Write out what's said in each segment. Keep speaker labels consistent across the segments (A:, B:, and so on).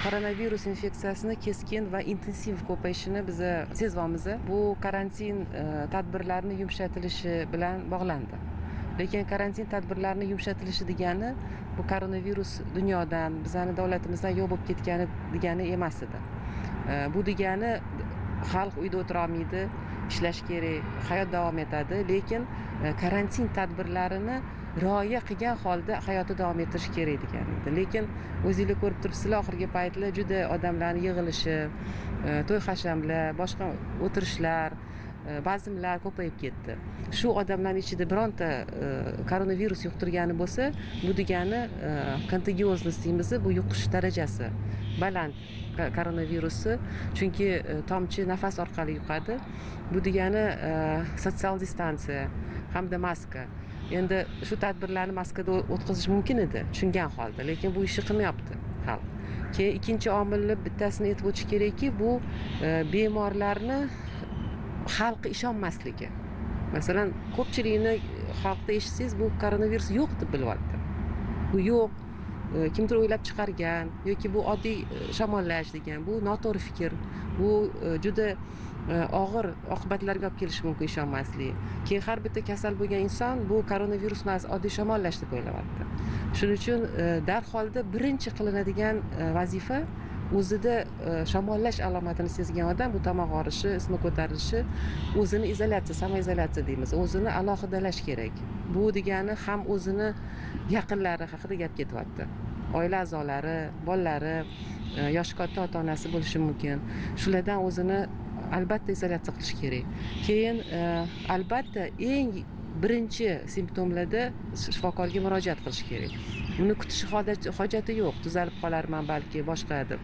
A: koronavirus infeksiyasini keskin va intensiv ko'payishini biz sezyapmiz. Bu karantin tadbirlarini yumshatilishi bilan bog'landi. Lekin karantin tadbirlarini yumshatilishi degani bu koronavirus dunyodan, bizning davlatimizdan yo'q bo'lib ketgani degani emas edi. Bu degani xalq uyda o'tira olmaydi, ishlash kerak, hayot davom etadi, lekin karantin tadbirlarini rioya qilgan holda hayotni davom ettirish kerak degan edi. Lekin o'zingizlar ko'rib turibsizlar, oxirgi paytlar juda odamlarning yig'ilishi, to'y hashamlar, boshqa o'tirishlar, bazmlar ko'payib ketdi. Shu odamlarning ichida bironta koronavirus yuqtirgani bo'lsa, bu degani kontagioznost deymiz, bu yuqish darajasi baland koronavirusi, chunki tomchi nafas orqali yuqadi. Bu degani sotsial distansiya hamda maska. Endi shu tadbirlarni maskada o'tkazish mumkin edi, tushungan holda, lekin bu ishni qilmayapti xalq. Keyin ikkinchi omilni bittasini aytib o'tish kerakki, bu bemorlarni xalqqa ishonmasligi. Masalan, ko'pchilikni xalqda eshitsangiz, bu koronavirus yo'q deb bilyapti. Bu yo'q, kimdir o'ylab chiqargan yoki bu oddiy shamollash degan, bu noto'g'ri fikr. Bu juda og'ir oqibatlarga olib kelishi mumkin ishonmaslik. Keyin har bitta kasal bo'lgan inson bu koronavirus emas, oddiy shamollash deb o'ylayapti. Shuning uchun darholda birinchi qilinadigan vazifa o'zida shamollash alomatini sezgan odam, bu tomoq og'rishi, isitma ko'tarilishi, o'zini izolyatsiya, samoizolyatsiya deymiz, o'zini alohidalash kerak. Bu degani ham o'zini yaqinlari haqida gap ketyapti. Oila a'zolari, bolalari, yoshi katta ota-onasi bo'lishi mumkin. Shulardan o'zini albatta izolyatsiya qilish kerak. Keyin albatta eng birinchi simptomlarda shifokorga murojaat qilish kerak. Uni kutish hojati yo'q, tuzalib qolarman balki boshqa deb.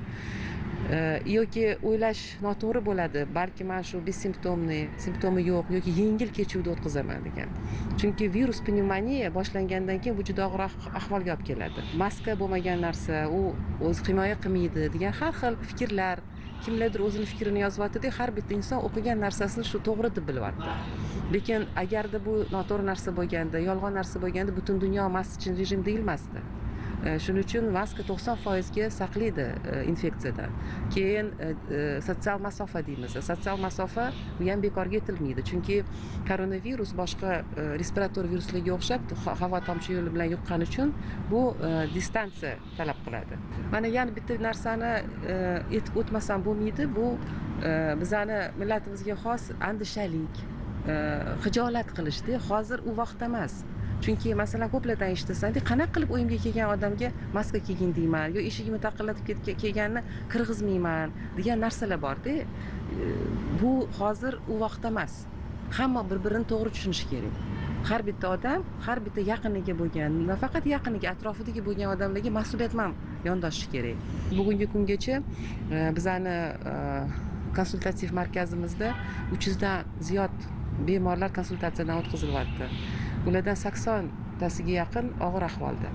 A: Yoki o'ylash noto'g'ri bo'ladi, balki men shu simptomi yo'q yoki yengil kechuvda o'tkazaman degan. Chunki virus pnevmoniya boshlangandan keyin bu juda og'ir ahvolga olib keladi. Maska bo'lmagan narsa, u o'z himoya qilmaydi degan har xil fikrlar, kimlardir o'zini fikrini yozyapti-da, har bitta inson o'qigan narsasini shu to'g'ri deb bilyapti. Lekin agarda bu noto'g'ri narsa bo'lganda, yolg'on narsa bo'lganda, butun dunyo maska rejim deyilmasdi. Shuning uchun maska 90% ga saqlaydi infeksiyadan. Keyin sotsial masofa deymiz. Sotsial masofa bu ham bekorga aytilmaydi, chunki koronavirus boshqa respirator viruslarga o'xshab havo tomchi yo'li bilan yuqqani uchun bu distansiya talab qiladi. Mana yana bitta narsani aytib o'tmasam bo'lmaydi, bu bizani millatimizga xos andishalik, xijolat qilishdi. Hozir u vaqt emas. Chunki masalan ko'plardan eshitasan, qanaqa qilib uyimga kelgan odamga maska kiygin deyman, yo eshigimni taqillatib kelganni kirgizmayman degan narsalar bor-da. Bu hozir u vaqt emas. Hamma bir-birini to'g'ri tushunishi kerak. Har bitta odam, har bitta yaqiniga bo'lgan, nafaqat yaqiniga, atrofidagi bo'lgan odamlarga mas'uliyatman yondoshishi kerak. Bugungi kungacha bizani konsultativ markazimizda 300 dan ziyod bemorlar konsultatsiyadan o'tkazilyapti. Ulardan 80 tasiga yaqin og'ir ahvolda.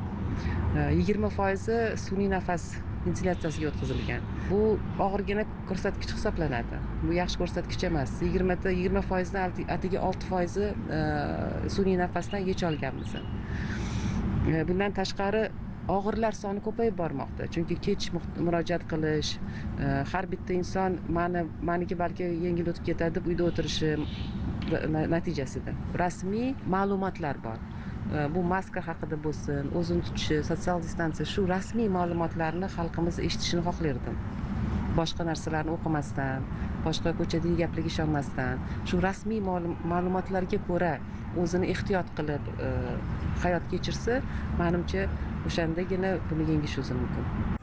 A: 20% sun'iy nafas ventilyatsiyasiga o'tkazilgan. Bu og'irgina ko'rsatkich hisoblanadi. Bu yaxshi ko'rsatkich emas. 20% dan atigi 6% sun'iy nafasdan yech olganmiz. Bundan tashqari og'irlar soni ko'payib bormoqda. Chunki kech murojaat qilish, har bitta inson meniki balki yengil o'tib ketadi deb uyda o'tirishi natijasida rasmiy ma'lumotlar bor. Bu maska haqida bo'lsin, o'zini tutishi, sotsial distansiya, shu rasmiy ma'lumotlarni xalqimiz eshitishini xohlardim. Boshqa narsalarni o'qimasdan, boshqa ko'chadagi gaplarga ishonmasdan, shu rasmiy ma'lumotlarga ko'ra o'zini ehtiyot qilib hayot kechirsa, menimcha o'shandagina buni yengish o'zi mumkin.